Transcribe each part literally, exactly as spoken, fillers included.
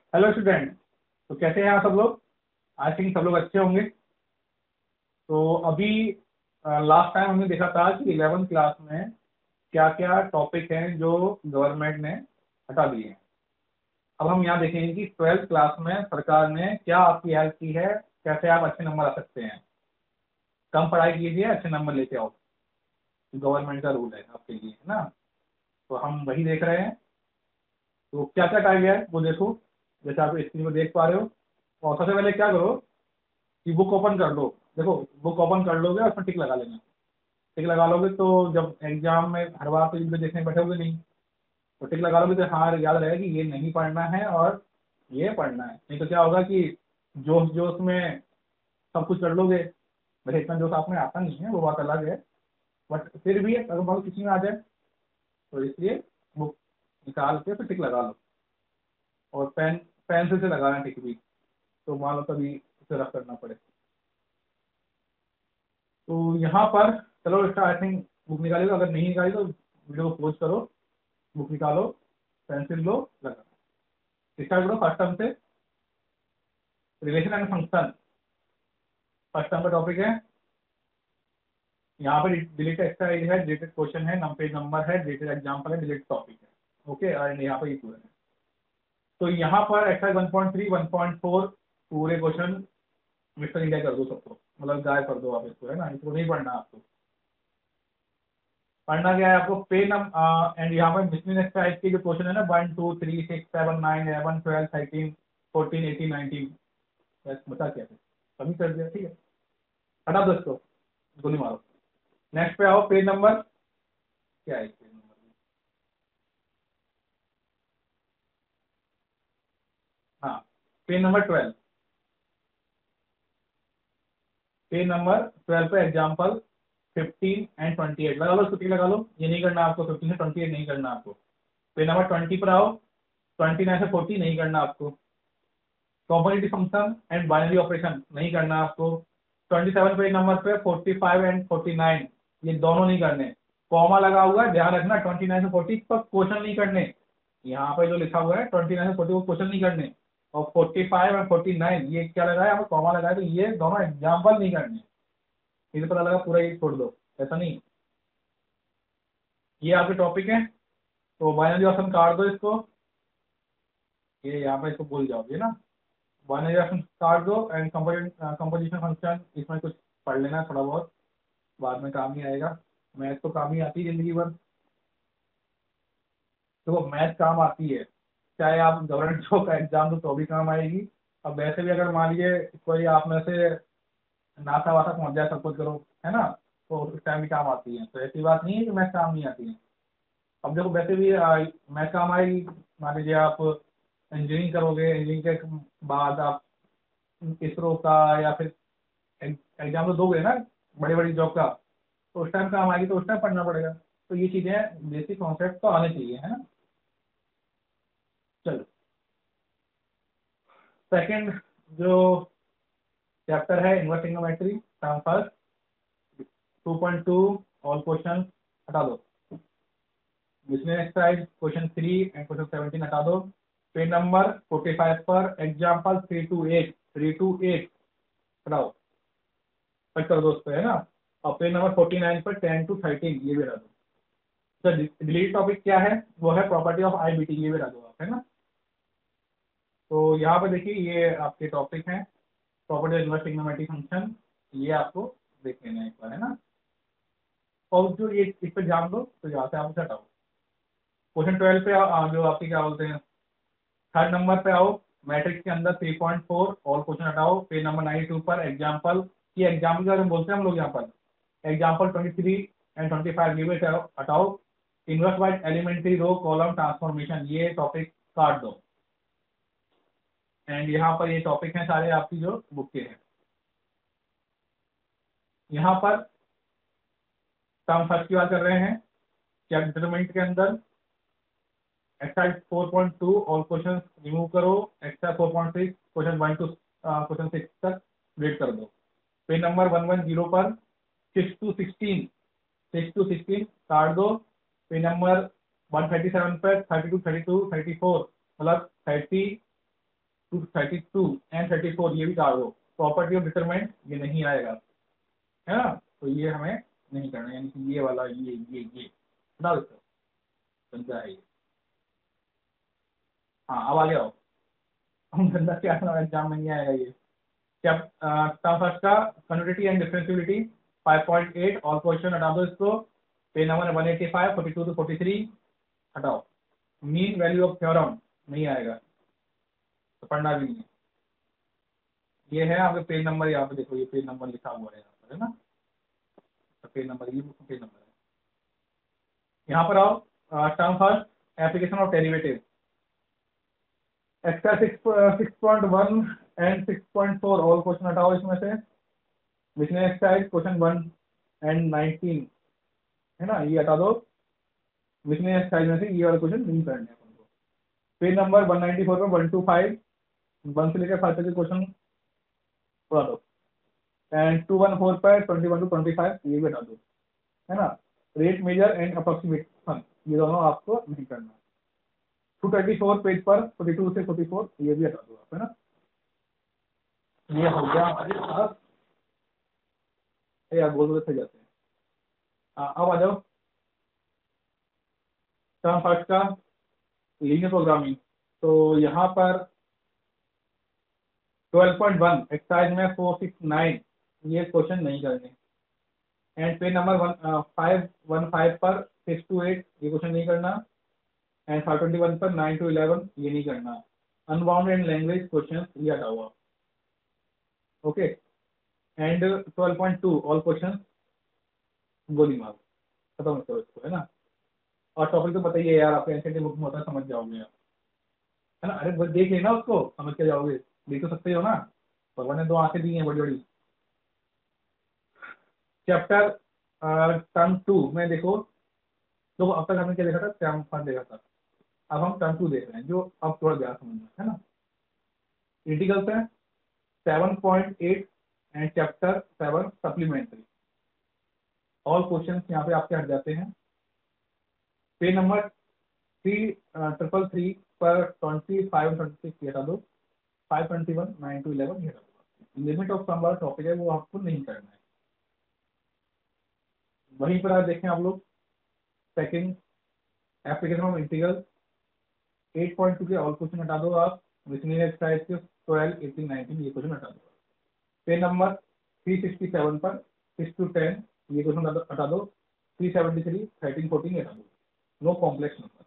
Hello student. तो कैसे हैं आप सब लोग? आई थिंक सब लोग अच्छे होंगे। तो अभी लास्ट टाइम हमने देखा था कि इलेवेंथ क्लास में क्या क्या टॉपिक हैं जो गवर्नमेंट ने हटा दिए हैं। अब हम यहाँ देखेंगे कि ट्वेल्थ क्लास में सरकार ने क्या आपकी हेल्प की है, कैसे आप अच्छे नंबर आ सकते हैं। कम पढ़ाई कीजिए, अच्छे नंबर लेके आओ। गवर्नमेंट का रूल है आपके लिए, है ना। तो हम वही देख रहे हैं। तो क्या क्या हटाया गया है वो देखो, जैसे आप स्क्रीन में देख पा रहे हो। और सबसे पहले क्या करो कि बुक ओपन कर लो। देखो, बुक ओपन कर लोगे और उसमें टिक लगा लेना। टिक लगा लोगे तो जब एग्जाम में हर बार तो इनको देखने बैठोगे नहीं। तो टिक लगा लोगे तो हाँ याद रहेगा कि ये नहीं पढ़ना है और ये पढ़ना है। नहीं तो क्या होगा कि जोश जोश में सब कुछ कर लोगे। वैसे इतना जोश आप में आता नहीं है, वो बात अलग है। बट फिर भी अगर बहुत किसी में आ जाए तो इसलिए बुक निकाल के फिर टिक लगा लो। और पेन पेंसिल से लगाना टिक भी, तो मान लो कभी उसे रफ करना पड़े। तो यहाँ पर चलो इसका आई थिंक बुक निकाली लो। अगर नहीं निकाली तो वीडियो को पॉज करो, बुक निकालो, पेंसिल लो, लगा स्टार्ट करो। फर्स्ट टर्म से relation and function. First term का टॉपिक है। यहाँ पर डिलीट एक्सरसाइज है, डिलीटेड क्वेश्चन है, नम पेज नंबर है, डिलीटेड एग्जाम्पल है, डिलीट टॉपिक है। ओके, और यहाँ पर ये पूरा है। तो यहाँ पर exercise one point three one point four पूरे क्वेश्चन मिस्टर इंडिया कर दो सबको, मतलब गायब कर दो आप इसको, है ना। इसको नहीं पढ़ना आपको। पढ़ना क्या है आपको? पे नम एंड यहाँ पर मिसलिनियस एक्सरसाइज के जो क्वेश्चन है ना, one two three six seven nine eleven twelve thirteen fourteen eighteen nineteen, बता क्या है, कमी कर दिया, ठीक है। हटा दो इसको, गोली मारो। नेक्स्ट पे आओ। पेज नंबर क्या है? पेज नंबर, हाँ, page number twelve. Page number twelve पे example fifteen and twenty eight लगा लो, छुट्टी लगा लो। ये नहीं करना आपको, फिफ्टीन से ट्वेंटी एट नहीं करना आपको। पेज नंबर ट्वेंटी पर आओ। ट्वेंटी नाइन से फोर्टी नहीं करना आपको। Compositive function and binary operation नहीं करना आपको। ट्वेंटी सेवन पेज नंबर पे forty five and forty nine, ये दोनों नहीं करने। कॉमा लगा हुआ है, ध्यान रखना। ट्वेंटी नाइन से फोर्टी पर क्वेश्चन नहीं करने। यहाँ पे जो लिखा हुआ है ट्वेंटी नाइन से फोर्टी को क्वेश्चन नहीं करने। और forty five and forty nine ये क्या लगा है यहाँ पर? कॉमा लगा है, तो ये दोनों एग्जाम्पल नहीं करने। इसे पता लगा पूरा ये छोड़ दो, ऐसा नहीं। ये आपके टॉपिक है। तो बाइनरी ऑप्शन काट दो इसको। ये यहाँ पे इसको भूल जाओगे ना। बाइनरी ऑप्शन काट दो एंड कंपोजिशन फंक्शन इसमें कुछ पढ़ लेना थोड़ा बहुत, बाद में काम नहीं आएगा। मैथ तो काम ही आती है जिंदगी भर। देखो, मैथ काम आती है, चाहे आप गवर्नमेंट जॉब का एग्जाम दो तो भी काम आएगी। अब वैसे भी अगर मान लीजिए कोई आप में से नासा वासा पहुंच जाए, सब कुछ करो, है ना, तो उस टाइम भी काम आती है। तो ऐसी बात नहीं है कि मैथ काम नहीं आती है। अब देखो, वैसे भी मैथ काम आएगी। मान लीजिए आप इंजीनियरिंग करोगे, इंजीनियरिंग के बाद आप इसरो का या फिर एग्जाम तो दोगे ना, बड़ी बड़ी जॉब का, तो उस टाइम काम आएगी, तो उस टाइम पढ़ना पड़ेगा। तो ये चीजें बेसिक कॉन्सेप्ट तो आने चाहिए, है ना। चलो, सेकंड जो चैप्टर है inverse trigonometry, term first. Two point two all question हटा दो। Miscellaneous exercise question three and question seventeen हटा दो। पेज नंबर फोर्टी फाइव पर example three two eight three two eight हटाओ, कट कर दो उस पर, है ना। और पेज नंबर फोर्टी नाइन पर टेन टू थर्टीन ये भी हटा दो। सर, डिलीट टॉपिक क्या है? वो है property of I B T, ये भी हटा दो आप, है ना। तो यहाँ पे देखिए ये आपके टॉपिक हैं, property of inverse trigonometry function. ये आपको देख लेना है एक बार, है ना। और जो ये इस पर ध्यान दो, तो यहाँ से आप इसे हटाओ। क्वेश्चन ट्वेल्व पे आओ, जो आपके क्या बोलते हैं, थर्ड नंबर पे आओ। मैट्रिक्स के अंदर three point four all question हटाओ। पेज नंबर नाइनटी टू पर एग्जाम्पल, ये एग्जाम्पल के बारे में बोलते हैं हम लोग यहाँ पर। Example twenty three and twenty five ये भी हटाओ। Inverse wise elementary row column transformation ये टॉपिक काट दो। एंड यहाँ पर ये टॉपिक हैं सारे आपकी जो बुक के हैं। यहाँ पर टर्म फर्स्ट की बात कर रहे हैं। क्या डिटरमिनेंट के अंदर exercise four point two all question remove करो। Exercise four point six question one two question six तक रेड कर दो। Page number one one zero पर six two sixteen six two sixteen काट दो। Page number one thirty seven पर thirty two thirty two thirty four मतलब thirty two thirty two and thirty four ये भी डाल दो। प्रॉपर्टी ऑफ डिटरमाइंट ये नहीं आएगा, है ना, तो ये हमें नहीं करना, यानी कि ये वाला ये ये ये डाल दो, गंदा है ये। हाँ अब आगे आओ, हम गंदा क्या एग्जाम में नहीं आएगा ये। क्या टर्म फर्स्ट का convertibility and differentiability five point eight all question हटा दो इसको। Page number one eighty five forty two two forty three हटाओ। मीन वैल्यू ऑफ थ्योरम नहीं आएगा, तो पढ़ना भी नहीं है। ये है आपके पेज नंबर, यहाँ पे देखो ये पेज नंबर लिखा हुआ है यहाँ पर, है ना, तो पेज नंबर ये पेज नंबर है। यहाँ पर आओ, term first application of derivative exercise six point one and six point four all question हटाओ इसमें से। विचने exercise question one and nineteen, है ना, ये हटा दो। विचने एक्सरसाइज में से ये वाले क्वेश्चन नहीं करने अपन को। Page number one ninety four पर वन टू फाइव वन से लेकर फाइव तक के क्वेश्चन उड़ा दो। एंड टू वन फोर पर twenty one two twenty five ये भी हटा दो, है ना। रेट मेजर एंड अप्रोक्सीमेशन ये दोनों आपको नहीं करना। टू थर्टी फोर पेज पर फोर्टी टू से फोर्टी फोर ये भी हटा दो आप, है ना। ये हो गया हमारे पास, यार बोल बोल जाते हैं। हाँ, अब आ जाओ टर्म फर्स्ट का लीनियर प्रोग्रामिंग। तो यहाँ पर ट्वेल्व पॉइंट वन एक्सरसाइज में फोर सिक्स नाइन ये क्वेश्चन नहीं करने। And page number one five one five पर सिक्स टू एट ये क्वेश्चन नहीं करना। एंड फाइव ट्वेंटी वन पर नाइन टू इलेवन ये नहीं करना। अनबाउंड एंड लैंग्वेज क्वेश्चन ये हटा हुआ, okay. And twelve point two all question गोली मारो, खत्म करो इसको, है ना। और टॉपिक तो बताइए यार, आपके एनसीईआरटी बुक में होता है, समझ जाओगे आप, है ना। अरे बस देख लेना उसको, समझ के जाओगे, देख तो सकते हो ना, भगवान ने दो आंखें दी हैं बड़ी बड़ी। चैप्टर टर्म टू में देखो, तो अब तक हमने क्या देखा था, टर्म वन देखा था, अब हम टर्म टू देख रहे हैं, जो अब थोड़ा ज्यादा समझना है ना। इंटीग्रल्स है seven point eight and chapter seven supplementary all question यहाँ पे आपके हट जाते हैं। Page number three triple three पर ट्वेंटी फाइव ट्वेंटी सिक्स हटा दो। Five twenty one nine two eleven हटा दो। लिमिट ऑफ सम वाला टॉपिक है वो आपको नहीं करना है। वहीं पर आज देखें आप लोग second application of integral eight point two के ऑल क्वेश्चन हटा दो आप। मिसलेनियस एक्सरसाइज के ट्वेल्व एटीन नाइनटीन ये क्वेश्चन हटा दो। Page number three sixty seven पर सिक्स टू टेन ये क्वेश्चन हटा दो। Three seventy three thirteen fourteen हटा दो। No complex number.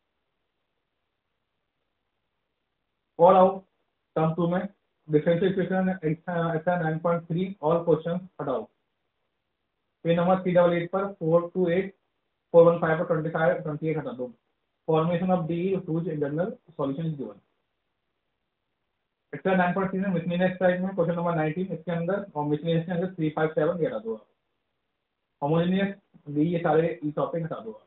और आओ टर्म टू में differential equation exercise nine point three all question हटाओ। Page number three double eight पर four two eight four one five पर ट्वेंटी फाइव ट्वेंटी एट हटा दो। फॉर्मेशन ऑफ डी टूज in general solution is given. Exercise nine point three में miscellaneous exercise में question number nineteen इसके अंदर, और मिसलेनियस के अंदर थ्री फाइव सेवन ये हटा दो आप। होमोजेनियस डी ये सारे इस टॉपिक हटा दो आप,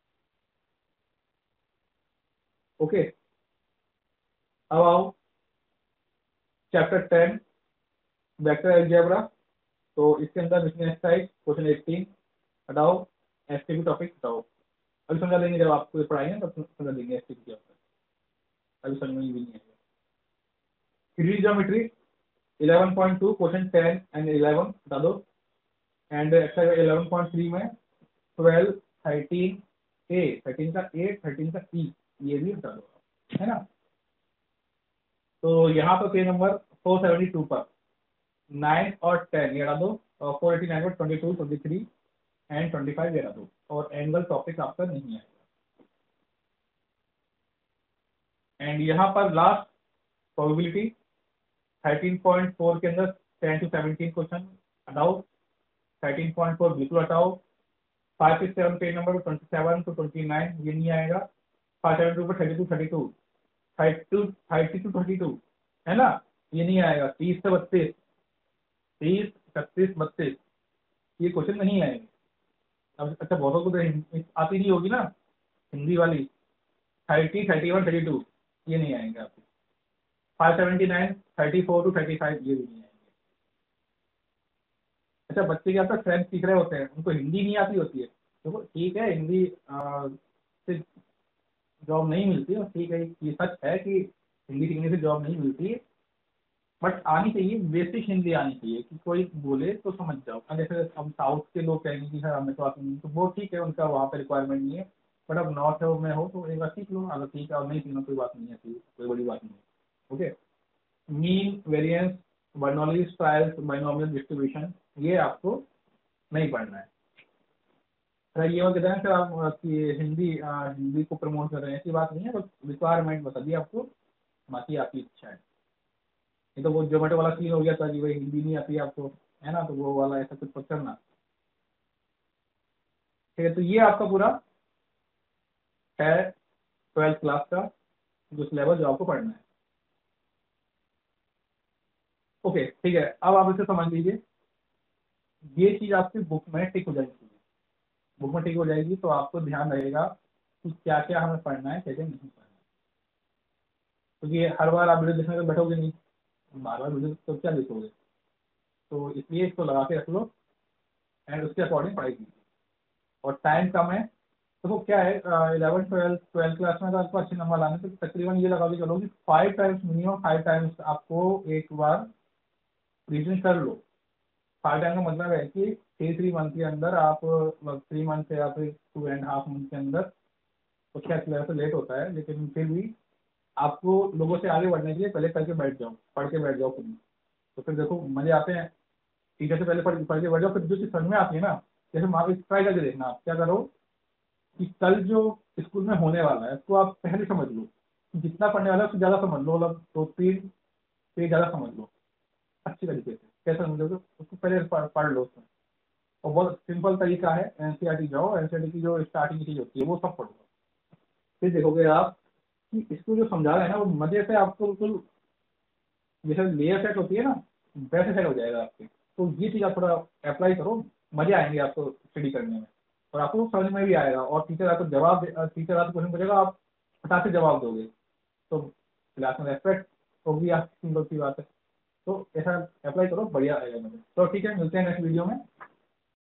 ओके। अब आओ चैप्टर टेन वेक्टर अलजेब्रा। तो इसके अंदर मिसलेनियस एक्सरसाइज क्वेश्चन एटीन हटाओ। एसटीपी टॉपिक हटाओ। अभी समझा लेंगे, जब आपको ये पढ़ाएंगे तब समझा लेंगे एसटीपी क्या होता है, अभी समझ में भी नहीं आएगा। Three D geometry eleven point two question ten and eleven हटा दो। And exercise eleven point three में ट्वेल्व थर्टीन ए थर्टीन का ए थर्टीन का ई ये भी हटा दो, है ना। तो यहाँ पर page number four seventy two पर नाइन और टेन ये हटा दो, और फोर एटी नाइन पर twenty two twenty three and twenty five ये हटा दो, और एंगल टॉपिक आपका नहीं आएगा। एंड यहाँ पर last probability thirteen point four के अंदर टेन टू सेवनटीन क्वेश्चन हटाओ। थर्टीन पॉइंट फोर बिल्कुल हटाओ। Five six seven page number twenty seven two twenty nine ये नहीं आएगा। फाइव सेवन टू पर thirty two thirty two thirty two thirty two thirty two है ना, ये नहीं आएगा। तीस से बत्तीस तीस इकतीस बत्तीस ये क्वेश्चन नहीं आएंगे। अब अच्छा बहुतों को तो आती नहीं होगी ना हिंदी वाली। Thirty thirty one thirty two ये नहीं आएंगे आपको। Five seventy nine thirty four two thirty five ये भी नहीं आएंगे। अच्छा बच्चे क्या होता है फ्रेंच सीख रहे होते हैं, उनको हिंदी नहीं आती होती है, तो ठीक है हिंदी से जॉब नहीं मिलती है, ठीक है ये सच है कि हिंदी सीखने से जॉब नहीं मिलती, बट आनी चाहिए, बेसिक हिंदी आनी चाहिए कि कोई बोले तो समझ जाओ। अब जैसे अब साउथ के लोग कहेंगे कि सर हमें तो आती नहीं, तो वो ठीक है, उनका वहाँ पे रिक्वायरमेंट नहीं है। बट अब नॉर्थ में हो तो एक बार सीख लो, अगर ठीक है और नहीं सीखना कोई बात नहीं है, कोई बड़ी बात नहीं है। Okay, mean, variance, Bernoulli's trials, binomial distribution, ये आपको नहीं पढ़ना है। सर ये बात बताएं सर आप कि हिंदी आ, हिंदी को प्रमोट कर रहे हैं, ऐसी बात नहीं है, बस रिक्वायरमेंट बता दी आपको, बाकी आपकी इच्छा है। ये तो वो जोमेटो वाला सीन हो गया था कि भाई हिंदी नहीं आती आपको, है ना, तो वो वाला ऐसा कुछ मत करना। ठीक है, तो ये आपका पूरा है ट्वेल्थ क्लास का जो सिलेबस जो आपको पढ़ना है। ओके ठीक है, अब आप इसे समझ लीजिए, ये चीज़ आपकी बुक में टिक हो जाएगी, बुक में टिक हो जाएगी तो आपको ध्यान रहेगा कि क्या क्या हमें पढ़ना है, कैसे नहीं पढ़ना है। क्योंकि तो हर बार आप वीडियो देखने में बैठोगे नहीं, बार बार वीडियो तो क्या देखोगे, तो इसलिए इसको लगा के रख लो एंड उसके अकॉर्डिंग पढ़ाई कीजिए। और टाइम कम है तो वो क्या है, इलेवन ट्वेल्थ ट्वेल्थ क्लास में तो आपको अच्छे नंबर लाने, तो तकरीबन ये लगा के चलो कि five times minimum five times आपको एक बार रिविजन कर लो। फाइव टाइम का मतलब है कि थ्री थ्री मंथ के अंदर आप, थ्री मंथ या फिर टू एंड हाफ मंथ के अंदर, तो क्या से लेट होता है लेकिन फिर भी आपको लोगों से आगे बढ़ने के लिए पहले करके बैठ जाओ, पढ़ के बैठ जाओ खुद ही। तो फिर देखो मजे आते हैं, टीचर से पहले पढ़ पढ़ के बैठ जाओ, फिर जो चीज़ समझ में आती है ना, जैसे वहाँ पे ट्राई करके देखना, आप क्या करो कि कल जो स्कूल में होने वाला है उसको आप पहले समझ लो, जितना पढ़ने वाला है उससे ज़्यादा समझ लो, मतलब दो तीन पेज ज़्यादा समझ लो अच्छी तरीके से। कैसे समझोगे, उसको पहले पढ़ पढ़ लो उसमें। और बहुत सिंपल तरीका है, एनसीईआरटी जाओ, एनसीईआरटी की जो स्टार्टिंग की चीज़ होती है वो सब पढ़ो, फिर देखोगे आप कि इसको जो समझा रहे हैं ना वो मजे से आपको बिल्कुल जैसे लेयर सेट होती है ना, वैसे सेट हो जाएगा आपके। तो ये चीज़ आप थोड़ा अप्लाई करो, मजे आएंगे आपको स्टडी करने में, और आपको समझ में भी आएगा। और टीचर आपको जवाब टीचर आपको क्वेश्चन पूछेगा, आप फटाक से जवाब दोगे, तो क्लास में रेस्पेक्ट होगी, आप सिंपल सी बात है। तो ऐसा अप्लाई करो, बढ़िया आएगा मुझे। तो ठीक है, मिलते हैं नेक्स्ट वीडियो में।